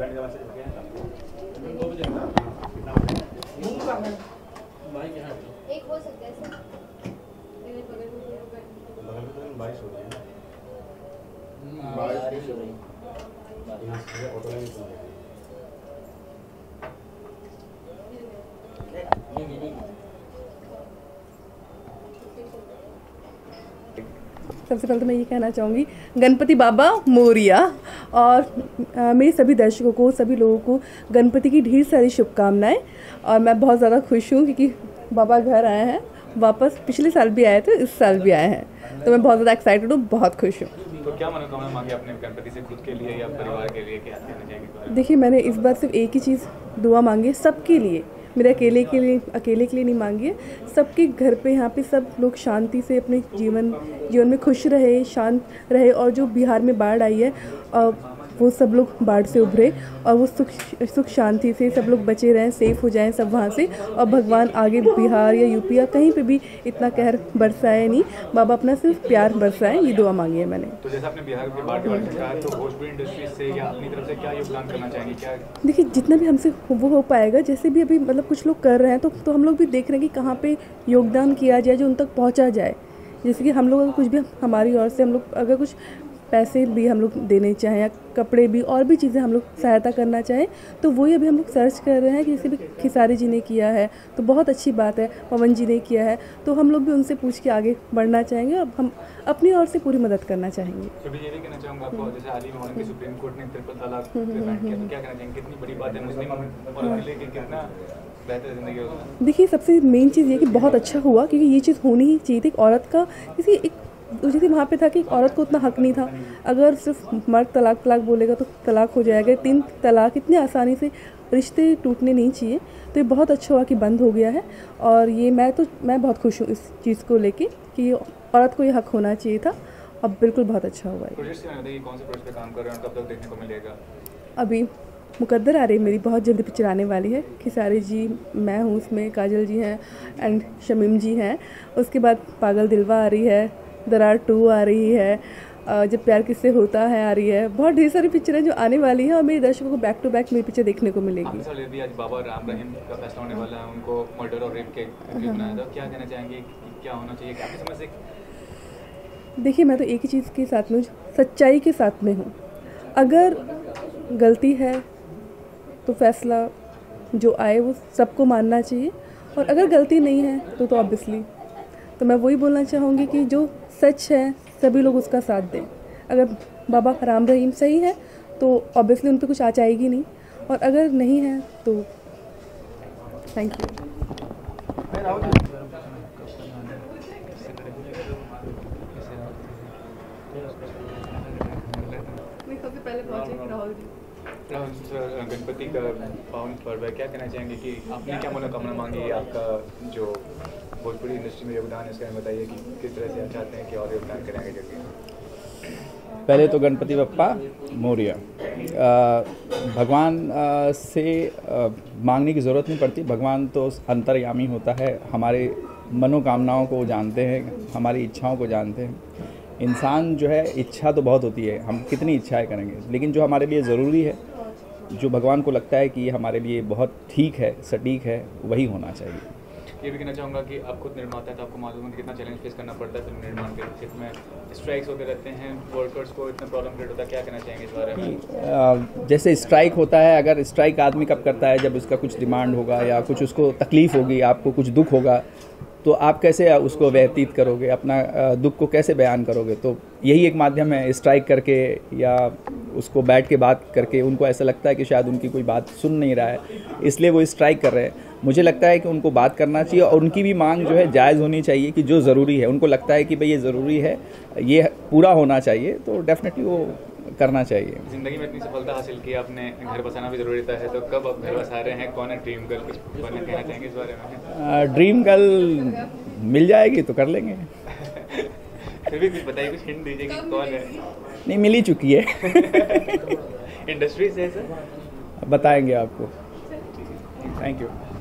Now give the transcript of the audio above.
एक हो सकता है सर, मेरे बगल में तो 22 हो रही है ना, 22 हो रही है यहाँ से ऑटो लाइन सबसे पहले तो मैं ये कहना चाहूँगी गणपति बाबा मोरिया। और मेरे सभी दर्शकों को, सभी लोगों को गणपति की ढेर सारी शुभकामनाएं। और मैं बहुत ज़्यादा खुश हूँ क्योंकि बाबा घर आए हैं वापस। पिछले साल भी आए थे, इस साल भी आए हैं, तो मैं बहुत ज़्यादा एक्साइटेड हूँ, बहुत खुश हूँ। तो क्या मनोकामना मांगी आपने गणपति से, खुद के लिए या परिवार के लिए, क्या कहना चाहेंगे? देखिए, मैंने इस बार सिर्फ एक ही चीज़ दुआ मांगी है, सबके लिए। मेरे अकेले के लिए नहीं मांगी है, सबके घर पे यहाँ पे सब लोग शांति से अपने जीवन में खुश रहे, शांत रहे। और जो बिहार में बाढ़ आई है वो सब लोग बाढ़ से उभरे और वो सुख शांति से सब लोग बचे रहें, सेफ हो जाएं सब वहाँ से। और भगवान आगे बिहार या यूपी या कहीं पे भी इतना कहर बरसाए नहीं, बाबा अपना सिर्फ प्यार बरसाए, ये दुआ मांगी है मैंने। तो जैसे आपने बिहार के बाढ़ के बारे में कहा, तो भोजपुरी इंडस्ट्री से या अपनी तरफ से क्या योगदान करना चाहेंगे? क्या देखिए, जितना भी हमसे वो हो पाएगा, जैसे भी अभी मतलब कुछ लोग कर रहे हैं, तो हम लोग भी देख रहे हैं कि कहाँ पे योगदान किया जाए जो उन तक पहुँचा जाए। जैसे कि हम लोग अगर कुछ भी हमारी ओर से हम लोग अगर कुछ पैसे भी हम लोग देने चाहें या कपड़े भी और भी चीज़ें हम लोग सहायता करना चाहें, तो वही अभी हम लोग सर्च कर रहे हैं कि जैसे भी खिसारी जी ने किया है तो बहुत अच्छी बात है, पवन जी ने किया है, तो हम लोग भी उनसे पूछ के आगे बढ़ना चाहेंगे और हम अपनी ओर से पूरी मदद करना चाहेंगे। ये भी कहना चाहूँगा आपको, जैसे हाल ही में सुप्रीम कोर्ट ने ट्रिपल तलाक बैन किया, तो क्या कहना चाहेंगे? कितनी बड़ी बात है मुस्लिम औरत के लिए, कितना बेहतर जिंदगी होगा? देखिए, सबसे मेन चीज़ ये कि बहुत अच्छा हुआ, क्योंकि ये चीज़ होनी ही चाहिए थी। एक औरत का किसी एक जैसे वहाँ पे था कि एक औरत को उतना हक नहीं था। अगर सिर्फ मर्द तलाक बोलेगा तो तलाक हो जाएगा। 3 तलाक इतनी आसानी से रिश्ते टूटने नहीं चाहिए, तो ये बहुत अच्छा हुआ कि बंद हो गया है। और ये मैं बहुत खुश हूँ इस चीज़ को लेके कि औरत को ये हक होना चाहिए था, अब बिल्कुल बहुत अच्छा हुआ है। कौन से प्रोजेक्ट पे काम कर रहे हैं, कब तक देखने को मिलेगा? अभी मुकद्दर आ रही है मेरी, बहुत जल्दी पिक्चर आने वाली है। खिसारी जी, मैं हूँ उसमें, काजल जी हैं एंड शमीम जी हैं। उसके बाद पागल दिलवा आ रही है, दरार 2 आ रही है, जब प्यार किससे होता है आ रही है। बहुत ढेर सारी पिक्चरें जो आने वाली हैं और मेरे दर्शकों को बैक टू बैक मेरी पिक्चर देखने को मिलेगी। आज बाबा राम रहीम का फैसला होने वाला है, उनको मर्डर और रेप के बनाया था, क्या कहना चाहेंगे, क्या होना चाहिए आपकी समझ से? देखिए, मैं तो एक ही चीज़ के साथ में, सच्चाई के साथ में हूँ। अगर गलती है तो फैसला जो आए वो सबको मानना चाहिए, और अगर गलती नहीं है तो ऑब्वियसली तो मैं वही बोलना चाहूँगी कि जो सच है सभी लोग उसका साथ दें। अगर बाबा राम रहीम सही है तो ऑब्वियसली उन पर कुछ आँच आएगी नहीं, और अगर नहीं है तो थैंक यू। सबसे पहले पहुँचे राहुल जी। गणपति का पावन पर्व है, क्या कहना चाहेंगे कि आपने क्या मनोकामना मांगी है? आपका जो भोजपुरी इंडस्ट्री में योगदान है इसका बताइए कि किस तरह से आप चाहते हैं कि और योगदान करेंगे? पहले तो गणपति बप्पा मोरिया। भगवान से मांगने की ज़रूरत नहीं पड़ती, भगवान तो अंतर्यामी होता है, हमारे मनोकामनाओं को जानते हैं, हमारी इच्छाओं को जानते हैं। इंसान जो है, इच्छा तो बहुत होती है, हम कितनी इच्छाएं करेंगे, लेकिन जो हमारे लिए ज़रूरी है, जो भगवान को लगता है कि ये हमारे लिए बहुत ठीक है, सटीक है, वही होना चाहिए। ये भी कहना चाहूँगा कि आप खुद निर्माता है तो आपको मालूम है कि कितना चैलेंज फेस करना पड़ता है फिल्म निर्माण के क्षेत्र में। स्ट्राइक्स होते रहते हैं, वर्कर्स को इतना प्रॉब्लम क्रिएट होता है, क्या कहना चाहेंगे इस बारे में? जैसे स्ट्राइक होता है, अगर स्ट्राइक आदमी कब करता है? जब उसका कुछ डिमांड होगा या कुछ उसको तकलीफ़ होगी, आपको कुछ दुख होगा, तो आप कैसे उसको व्यतीत करोगे, अपना दुख को कैसे बयान करोगे? तो यही एक माध्यम है, स्ट्राइक करके या उसको बैठ के बात करके। उनको ऐसा लगता है कि शायद उनकी कोई बात सुन नहीं रहा है, इसलिए वो स्ट्राइक कर रहे हैं। मुझे लगता है कि उनको बात करना चाहिए और उनकी भी मांग जो है जायज़ होनी चाहिए, कि जो ज़रूरी है, उनको लगता है कि भाई ये ज़रूरी है, ये पूरा होना चाहिए, तो डेफिनेटली वो करना चाहिए। जिंदगी में इतनी सफलता हासिल की, आपने घर बसाना भी ज़रूरी है, तो कब आप घर बसा रहे हैं? कौन है ड्रीम गर्ल, कुछ कहना चाहेंगे इस बारे में? ड्रीम गर्ल मिल जाएगी तो कर लेंगे। फिर भी कुछ बताइए, कुछ हिंट दीजिए कि कौन है? नहीं, मिल ही चुकी है। इंडस्ट्री से सर बताएंगे आपको। Thank you.